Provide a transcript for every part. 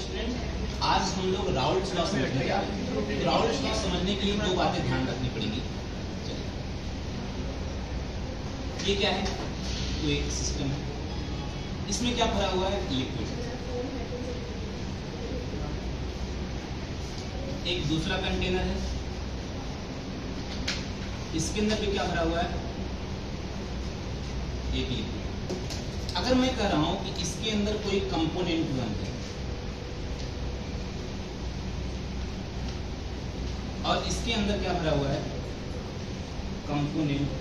Student, आज हम लोग राउल्ट्स लॉ समझने जा रहे हैं। तो राउल्ट्स लॉ समझने के लिए दो बातें ध्यान रखनी पड़ेंगी। ये क्या है? तो एक सिस्टम है, इसमें क्या भरा हुआ है? लिक्विड। एक दूसरा कंटेनर है, इसके अंदर भी क्या भरा हुआ है? एक लिक्विड। अगर मैं कह रहा हूं कि इसके अंदर कोई कंपोनेंट वन है और इसके अंदर क्या भरा हुआ है? कंपोनेंट।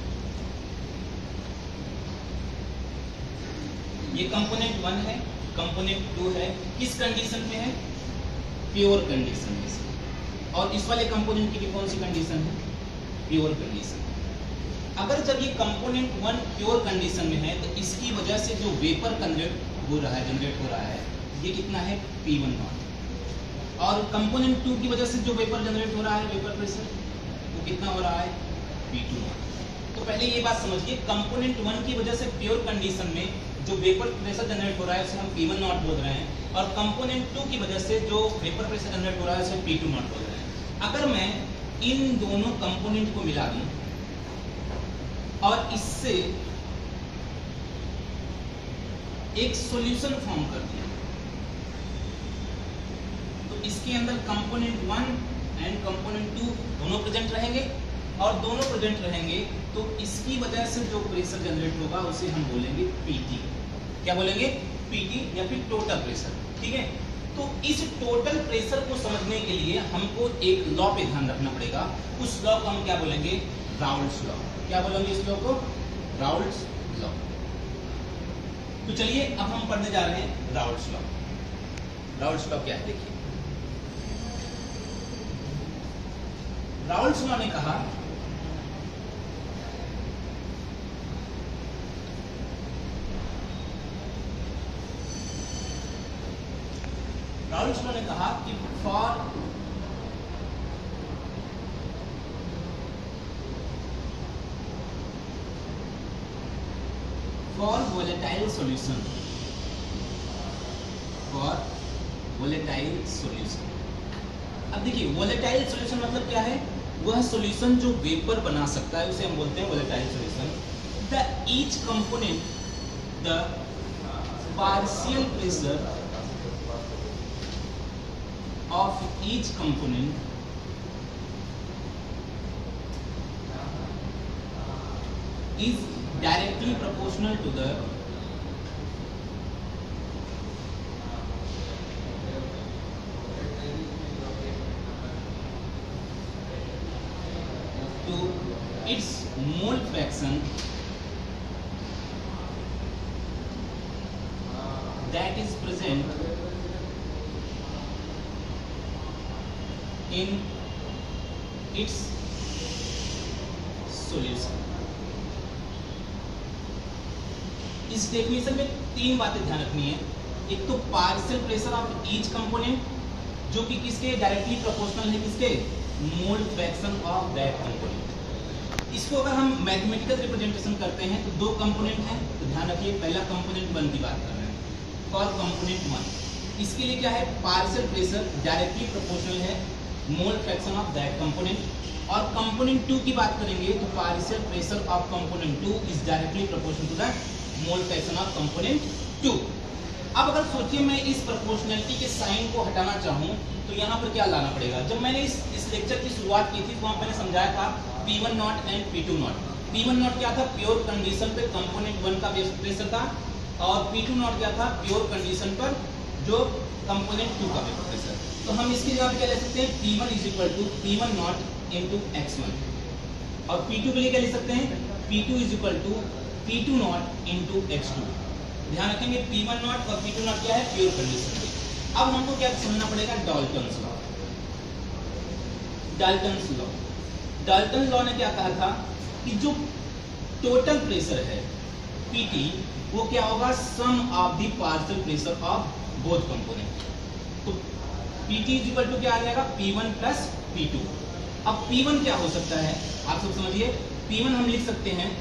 ये कंपोनेंट वन है, कंपोनेंट टू है। किस कंडीशन में है? प्योर कंडीशन में से। और इस वाले कंपोनेंट की भी कौन सी कंडीशन है? Pure condition. अगर जब ये कंपोनेंट वन प्योर कंडीशन में है तो इसकी वजह से जो वेपर जनरेट हो रहा है ये कितना है? P1 not. और कंपोनेंट टू की वजह से जो वेपर जनरेट हो रहा है, वेपर प्रेशर, वो कितना हो रहा है? P2 not. तो पहले ये बात समझिए, कंपोनेंट वन की वजह से प्योर कंडीशन में जो वेपर प्रेशर जनरेट हो रहा है उसे हम P1 नॉट बोल रहे हैं, और कंपोनेंट टू की वजह से जो वेपर प्रेशर जनरेट हो रहा है उसे P2 नॉट बोल रहे हैं। अगर मैं इन दोनों कंपोनेंट को मिला दूं और इससे एक सॉल्यूशन फॉर्म कर दिया तो इसके अंदर component one and component two दोनों प्रेजेंट रहेंगे, और दोनों प्रेजेंट रहेंगे तो इसकी वजह से जो प्रेशर जनरेट होगा उसे हम बोलेंगे Pt। क्या बोलेंगे? Pt या फिर टोटल प्रेशर। ठीक है, तो इस टोटल प्रेशर को समझने के लिए हमको एक लॉ पे ध्यान रखना पड़ेगा। उस लॉ को हम क्या बोलेंगे? Raoult's law. क्या बोलेंगे इस लॉ को? Raoult's law. तो चलिए अब हम पढ़ने जा रहे हैं राउल्ट्स लॉ। राउल्ट्स लॉ क्या है? देखिए, राउल्ट्स लॉ ने कहा कि for volatile solution, अब देखिए volatile solution मतलब क्या है? वह solution जो वेपर बना सकता है उसे हम बोलते हैं volatile solution। The each component, the partial pressure of each component is directly proportional to the its mole fraction that is present in its solution। इस डेफिनेशन में तीन बातें ध्यान रखनी है। एक तो partial pressure of each component, जो कि किसके डायरेक्टली प्रोपोर्शनल है? किसके? Mole fraction of that component. इसको अगर हम मैथमेटिकल रिप्रेजेंटेशन करते हैं तो दो कंपोनेंट हैं, तो ध्यान रखिए पहला कंपोनेंट वन की बात कर रहे हैं। फॉर कंपोनेंट वन इसके लिए क्या है? पार्शियल प्रेशर डायरेक्टली प्रोपोर्शनल है mole fraction of that component. और कंपोनेंट टू की बात करेंगे तो partial pressure of component two is directly proportional to that mole fraction of component two. अब अगर सोचिए मैं इस प्रोपोर्शनलिटी के साइन को हटाना चाहूं तो यहाँ पर क्या लाना पड़ेगा? जब मैंने इस लेक्चर की शुरुआत की थी तो वहां मैंने समझाया था P1 not and P2 not. P1 nought क्या था? प्योर कंडीशन पे कंपोनेंट वन का प्रेशर था, और P2 नॉट क्या था? प्योर कंडीशन पर जो कंपोनेंट टू का प्रेशर। तो हम इसकी जगह क्या ले सकते हैं? P1 is equal to P1 nought into x1, और P2 के लिए क्या ले सकते हैं? P2 is equal to P2 nought into x2। ध्यान रखेंगे P1 नॉट और P2 नॉट क्या है? प्योर कंडीशन पे। अब हमको क्या समझना पड़ेगा? Dalton's law. Dalton's law, Dalton law ने क्या कहा था कि जो टोटल प्रेशर है Pt वो क्या होगा? Sum of the partial pressure of both component. तो Pt इज इक्वल टू क्या आ जाएगा? P1 plus P2। अब P1 क्या हो सकता है? आप सब समझिए, P1 हम लिख सकते हैं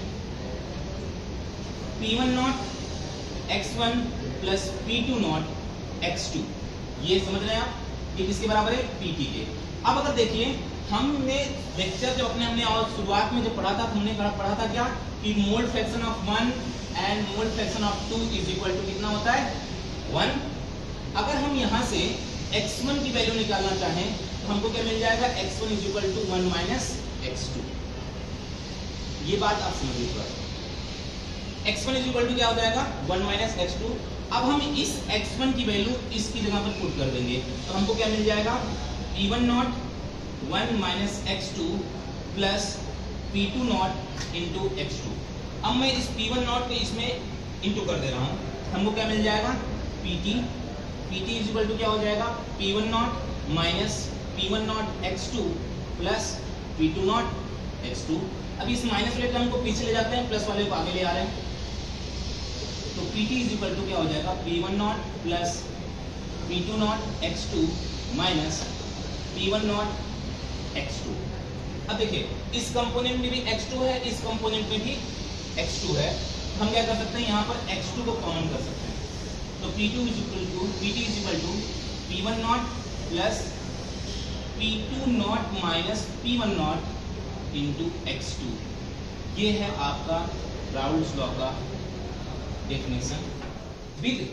P1 not x1 plus P2 nought x2, ये समझ रहे हैं आप, ये किसके बराबर है, पीटी के। अब अगर देखिए हमने लेक्चर जब हमने और शुरुआत में जब पढ़ा था तो हमने पढ़ा था क्या कि mole fraction of 1 and mole fraction of 2 is equal to कितना होता है 1। अगर हम यहाँ से x1 की वैल्यू निकालना चाहें तो हमको क्या मिल जाएगा, x1 is equal to 1 minus x2। ये बात आप समझिए थोड़ा सा। x1 इज इक्वल टू क्या हो जाएगा 1 माइनस x2। अब हम इस x1 की वैल्यू इसकी जगह पर पुट कर देंगे तो हमको क्या मिल जाएगा, p1 nought 1 minus x2 plus p2 nought into x2। अब मैं इस p1 नॉट को इसमें इंटू कर दे रहा हूँ, हमको क्या मिल जाएगा, pt इज इक्वल टू क्या हो जाएगा, p1 nought minus p1 nought x2 plus p2 nought x2। अब इस माइनस वाले को हमको पीछे ले जाते हैं, प्लस वाले को आगे ले आ रहे हैं, तो pt इज इक्वल टू क्या हो जाएगा, p1 nought plus p2 nought x2 minus p1 nought x2। अब देखिए इस कंपोनेंट में भी x2 है, इस कंपोनेंट में भी x2 है, हम क्या कर सकते हैं, यहाँ पर x2 को कॉमन कर सकते हैं। तो p2 is equal to p1 nought plus p2 nought minus p1 nought into x2। ये है आपका राउल्स लॉ का डेफिनेशन विद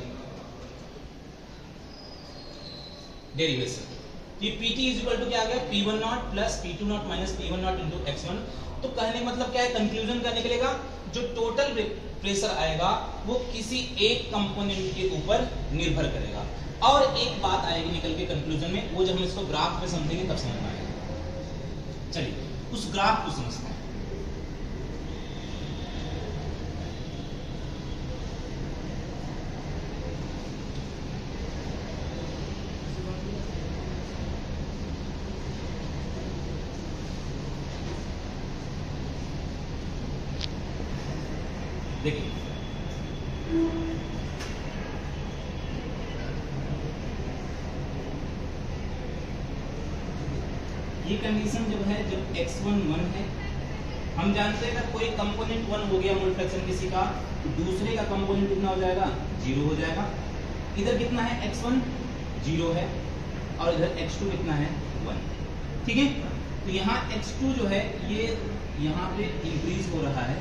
डेरिवेशन। ये pt इज इक्वल टू क्या आ गया, p1 nought plus p2 nought minus p1 nought into x1। तो कहने का मतलब क्या है, कंक्लूजन क्या निकलेगा, जो टोटल प्रेशर आएगा वो किसी एक कंपोनेंट के ऊपर निर्भर करेगा। और एक बात आएगी निकल के कंक्लूजन में, वो जब हम इसको ग्राफ पे समझेंगे तब समझ में आएगा। चलिए उस ग्राफ को समझते हैं। देखिए ये कंडीशन जब है, जब x1 1 है, हम जानते हैं अगर कोई कंपोनेंट 1 हो गया मोल फ्रैक्शन किसी का, तो दूसरे का कंपोनेंट कितना हो जाएगा, 0 हो जाएगा। इधर कितना है, x1 0 है और इधर x2 कितना है 1, ठीक है। तो यहाँ x2 जो है ये यहाँ पे इंक्रीज हो रहा है,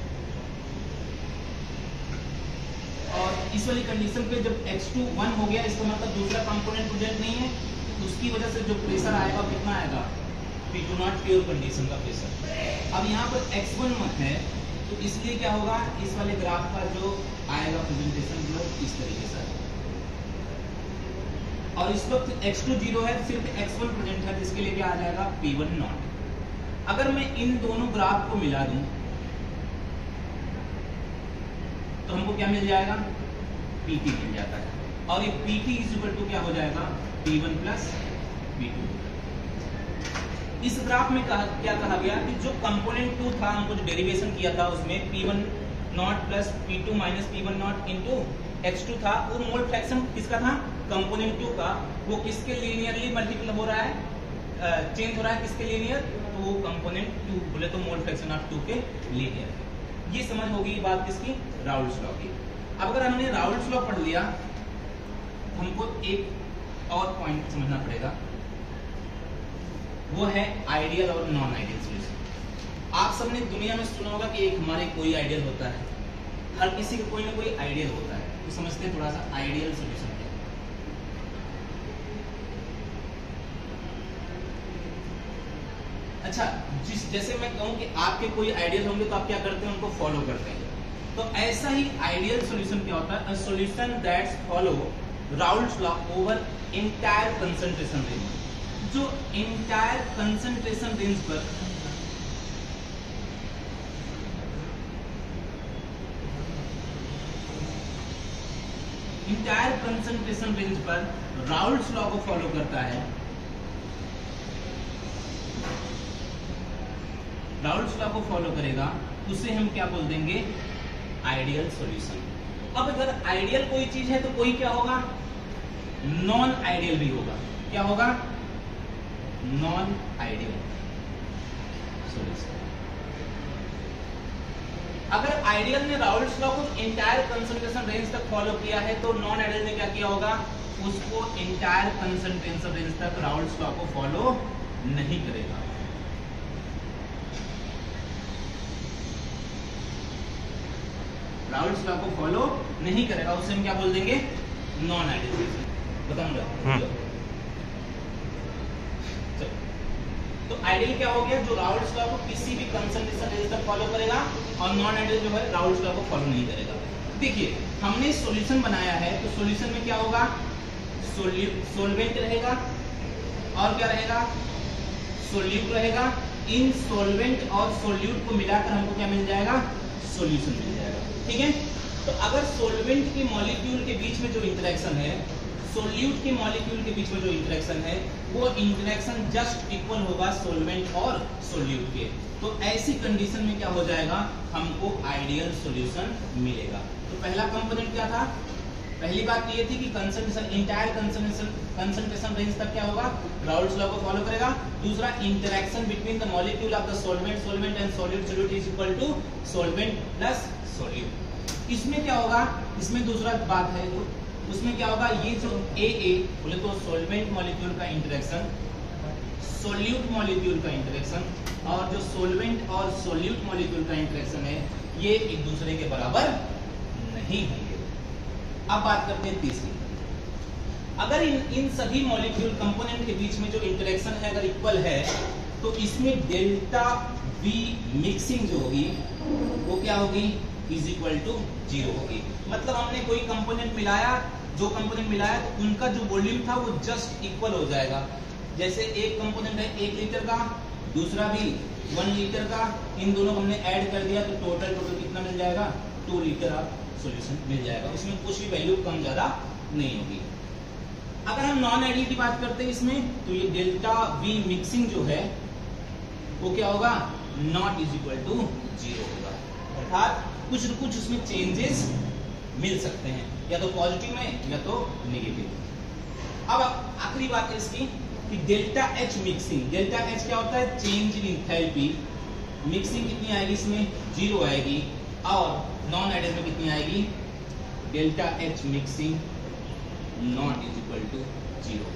और इस वाली कंडीशन पे जब x2 1 हो गया, इसका मतलब दूसरा कंपोनेंट प्रेजेंट नहीं है, तो उसकी वजह से जो प्रेशर आएगा कितना आएगा, p2 नॉट प्योर कंडीशन का प्रेशर। अब यहाँ पर x1 मत है, तो इसलिए क्या होगा, इस वाले ग्राफ का जो आएगा प्रेजेंटेशन वो इस तरीके से, और इस वक्त x2 0 है, सिर्फ x1 प्रेजेंट है, तो इसके लिए क्या आ जाएगा, p1 नॉट। अगर मैं इन दोनों ग्राफ को मिला दूं तो हमको क्या मिल जाएगा, pt मिल जाता है, और ये pt इज इक्वल टू क्या हो जाएगा, p1 प्लस p2। इस ग्राफ में क्या कहा गया कि जो कंपोनेंट 2 था, हमको जो डेरिवेशन किया था उसमें p1 nought plus p2 minus p1 nought into x2 था, वो मोल फ्रैक्शन किसका था, कंपोनेंट 2 का, वो किसके लीनियरली मल्टीपल हो रहा है, चेंज हो रहा है किसके लीनियर, तो वो कंपोनेंट 2 बोले तो मोल फ्रैक्शन ऑफ 2 के लीनियर। ये समझ होगी बात किसकी, राउल्स लॉ की। अब अगर हमने राउल्स लॉ पढ़ लिया, हमको एक और पॉइंट समझना पड़ेगा, वो है आइडियल और नॉन आइडियल सॉल्यूशन। आप सबने दुनिया में सुना होगा कि एक हमारे कोई आइडियल होता है, हर किसी का कोई ना कोई आइडियल होता है, तो समझते हैं थोड़ा सा आइडियल सॉल्यूशन क्या है। अच्छा, जैसे मैं कहूं कि आपके कोई आइडियल होंगे तो आप क्या करते हैं, उनको फॉलो करते हैं। तो ऐसा ही आइडियल सॉल्यूशन क्या होता है, solution that's follow Raoult's law over entire concentration range. जो एंटायर कंसंट्रेशन रेंज पर राउल्स लॉ को फॉलो करता है, राउल्स लॉ को फॉलो करेगा, उसे हम क्या बोल देंगे, आइडियल सॉल्यूशन। अब अगर आइडियल कोई चीज है तो कोई क्या होगा, नॉन आइडियल भी होगा। क्या होगा, नॉन आइडियल सॉल्यूशन। अगर आइडियल ने राउल्ट्स लॉ को इंटायर कंसंट्रेशन रेंज तक फॉलो किया है तो नॉन आइडियल ने क्या किया होगा, उसको इंटायर कंसंट्रेशन रेंज तक राउल्ट्स लॉ को फॉलो नहीं करेगा। राउल्ट्स लॉ को फॉलो नहीं करेगा, उसे हम क्या बोल देंगे, नॉन आइडियल। बताऊंगा। तो आइडियल क्या हो गया, जो राउल्ट्स लॉ को किसी भी कंसंट्रेशन रेंज तक फॉलो करेगा, और नॉन आइडियल जो है राउल्ट्स लॉ को फॉलो नहीं करेगा। देखिए हमने सॉल्यूशन बनाया है, तो सॉल्यूशन में क्या होगा, सोलवेंट रहेगा और क्या रहेगा, सोल्यूट रहेगा। इन सोलवेंट और सोल्यूट को मिलाकर हमको क्या मिल जाएगा, सॉल्यूशन मिल जाएगा। ठीक है, तो अगर सोलवेंट के मॉलिक्यूल के बीच में जो इंटरेक्शन है, सोल्यूट के मॉलिक्यूल के बीच में जो इंटरेक्शन है, वो इंटरेक्शन जस्ट इक्वल होगा सोलवेंट और सोल्यूट के। तो ऐसी कंडीशन में क्या हो जाएगा, हमको आइडियल सॉल्यूशन मिलेगा। तो पहला कंपोनेंट क्या था, पहली बात ये थी कि कंसंट्रेशन, इंटायर कंसंट्रेशन रेंज तक क्या होगा, राउल्ट्स लॉ को फॉलो करेगा। दूसरा, interaction between the molecule of the solvent and solute is equal to solvent plus solute. इसमें क्या होगा, इसमें दूसरा बात है, उसमें क्या होगा, ये जो ए बोले तो सोलवेंट मॉलिक्यूल का इंटरेक्शन, सोल्यूट मॉलिक्यूल का इंटरेक्शन, और जो सोलवेंट और सोल्यूट मॉलिक्यूल का इंटरेक्शन है, ये एक दूसरे के बराबर नहीं होंगे। अब बात करते हैं तीसरी, अगर इन सभी मॉलिक्यूल कंपोनेंट के बीच में जो इंटरेक्शन है अगर इक्वल है, तो इसमें डेल्टा वी मिक्सिंग जो होगी वो क्या होगी, इज इक्वल टू 0 होगी। मतलब हमने कोई कंपोनेंट मिलाया, जो कंपोनेंट मिलाया तो उनका जो वॉल्यूम था वो जस्ट इक्वल हो जाएगा। जैसे एक कंपोनेंट है 1 लीटर का, दूसरा भी 1 लीटर का, इन दोनों को हमने ऐड कर दिया तो टोटल कितना मिल जाएगा, 2 लीटर ऑफ सॉल्यूशन मिल जाएगा। इसमें कुछ भी वैल्यू कम ज्यादा नहीं होगी। अगर हम नॉन आइडियल की बात करते हैं इसमें, तो ये डेल्टा वी मिक्सिंग जो है वो क्या होगा, नॉट इज इक्वल टू 0 होगा। अर्थात कुछ न कुछ उसमें चेंजेस मिल सकते हैं, या तो पॉजिटिव में या तो नेगेटिव। अब आखिरी बात है इसकी कि delta H mixing, delta H क्या होता है, चेंज इन एंथैल्पी। मिक्सिंग कितनी आएगी इसमें, 0 आएगी, और नॉन आइडियल में कितनी आएगी, delta H mixing nought is equal to 0।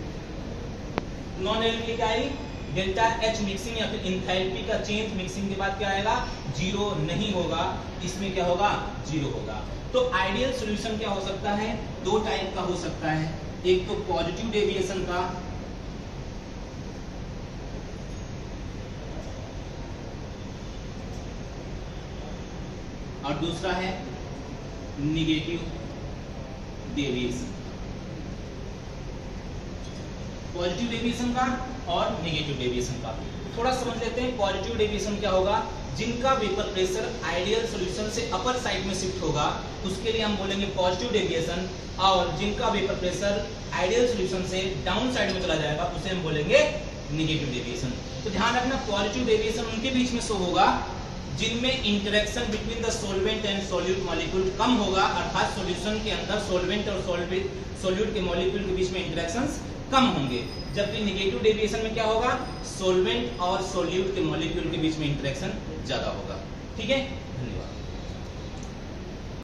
Non ideal में क्या आएगी, डेल्टा एच मिक्सिंग या फिर एंथैल्पी का चेंज मिक्सिंग के बाद क्या आएगा, 0 नहीं होगा, इसमें क्या होगा, 0 होगा। तो आइडियल सॉल्यूशन क्या हो सकता है, 2 टाइप का हो सकता है, एक तो पॉजिटिव डेविएशन का, और दूसरा है नेगेटिव डेविएशन। पॉजिटिव डेविएशन का और नेगेटिव डेविएशन का थोड़ा समझ लेते हैं। पॉजिटिव डेविएशन क्या होगा, जिनका वेपर प्रेशर आइडियल सॉल्यूशन से अपर साइड में शिफ्ट होगा उसके लिए हम बोलेंगे पॉजिटिव डेविएशन, और जिनका वेपर प्रेशर आइडियल सॉल्यूशन से डाउन साइड में चला जाएगा उसे हम बोलेंगे नेगेटिव डेविएशन। तो ध्यान रखना, पॉजिटिव डेविएशन उनके बीच में शो होगा जिनमें interaction between the solvent and solute molecule कम होगा, अर्थात सॉल्यूशन के अंदर सोलवेंट और सोल्यूट के मॉलिक्यूल के बीच में इंटरेक्शंस कम होंगे। जबकि नेगेटिव डेविएशन में क्या होगा, सोलवेंट और सोल्यूट के मॉलिक्यूल के बीच में इंटरेक्शन ज्यादा होगा। ठीक है, धन्यवाद।